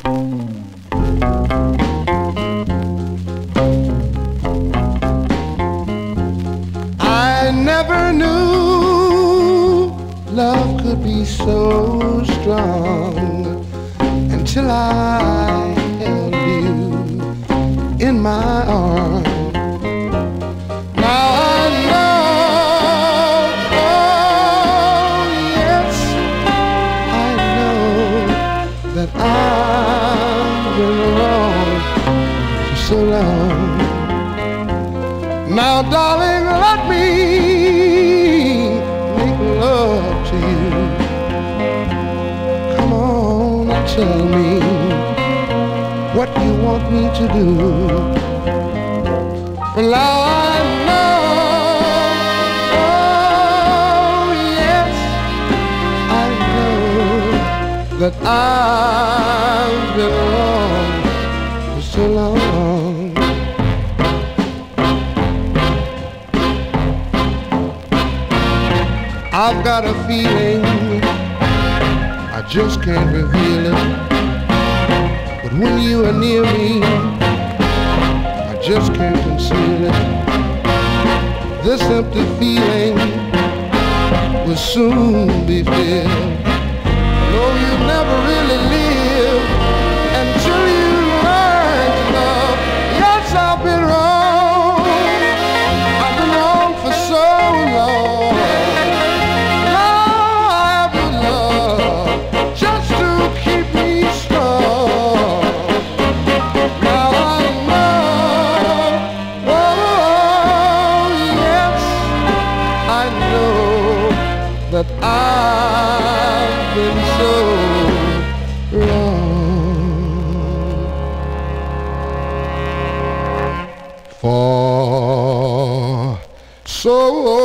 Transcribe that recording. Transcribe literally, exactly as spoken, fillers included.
I never knew love could be so strong until I held you in my arms. Now I know, oh yes, I know that I've been wrong for so long. Now darling, let me make love to you. Come on and tell me what you want me to do. Well, now I know, oh yes, I know that I've been wrong for so long. I've got a feeling, I just can't reveal it, but when you are near me, I just can't conceal it. This empty feeling will soon be filled. No, you never really live until you learn to love. Yes, I've been wrong, I've been wrong for so long. That I've been so wrong for so